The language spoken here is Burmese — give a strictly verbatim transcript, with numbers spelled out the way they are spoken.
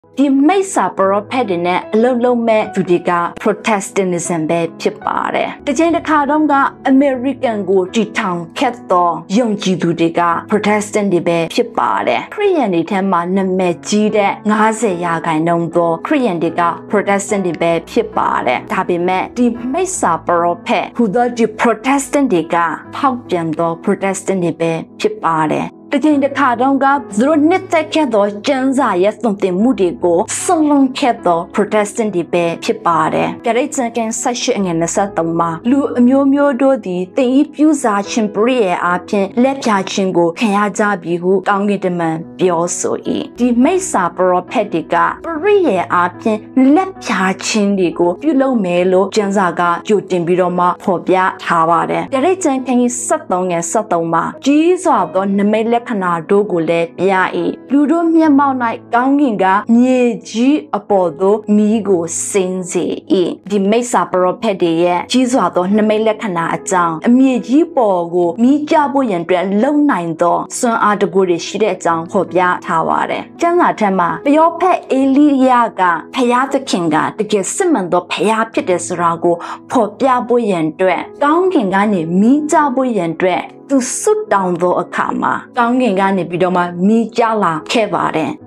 ဒီမိစ္ဆာပရောဖက်တွေနဲ့အလုံးလုံးမဲ့သူတွေက Protestantism ပဲဖြစ်ပါတယ်။တစ်ချိန်တစ်ခါတုန်းက American ကိုတည်ထောင်ခဲ့သောယုံကြည်သူတွေက Protestant တွေပဲဖြစ်ပါတယ်။ခရစ်ယာန်တွေထဲမှာနာမည်ကြီးတဲ့၅၀ရာခိုင်နှုန်းသောခရစ်ယာန်တွေက Protestant တွေပဲဖြစ်ပါတယ်။ဒါပေမဲ့ဒီမိစ္ဆာပရောဖက်ဟူသောဒီ Protestant တွေကဖောက်ပြန်သော Protestant တွေပဲဖြစ်ပါတယ်။တချိန်တစ်ခါတုန်းကသူတို့နှစ်သက်ခဲ့သောကျမ်းစာရဲ့သွန်သင်မှုတွေကိုဆွလုံခဲ့သော Protestant တွေပဲဖြစ်ပါတယ်။ပြရိတ်စံကန်ဆက်ရှိအငယ်၂၃မှာလူအမျိုးမျိုးတို့သည်သင်၏ပြုစာခြင်းပရိယေအားဖြင့်လက်ပြခြင်းကိုခံရကြပြီဟုကောင်းကင်တမန်ပြောဆို၏ဒီမိစ္ဆာပရောဖက်တွေကပရိယေအားဖြင့်လက်ပြခြင်းတွေကိုပြုလုပ်မယ်လို့ကျမ်းစာကကြိုတင်ပြီးတော့မှဖော်ပြထားပါတယ်။ပြရိတ်စံကန်ဆက်သုံးငယ်ဆက်သုံးမှာကြီးစွာသောနမိတ်လက်ခဏတို့ကိုလည်းပြ၏လူတို့မျက်မှောက်၌ကောင်းကင်ကမြေကြီးအပေါ်သို့မီးကိုစင်းစေ၏ဒီမိစ္ဆာပရောဖက်တွေရဲ့ကြီးစွာသောနမိတ်လက္ခဏာအကြောင်းအမြေကြီးပေါ်ကိုမီးကြဖို့ရန်အတွက်လုံနိုင်သောစွမ်းအားတကူတွေရှိတဲ့အကြောင်းဖော်ပြထားပါတယ်ကျမ်းစာထဲမှာပရောဖက်အေလိယကဖျားသခင်ကတကယ်စစ်မှန်သောဖျားဖြစ်တယ်ဆိုတာကိုဖော်ပြဖို့ရန်အတွက်ကောင်းကင်ကနေမီးကြဖို့ရန်အတွက်သူစွတ်တောင်းသောအခါမှာကောင်းကင်ကနေပြီးတော့မှမိကြလာခဲ့ပါတယ်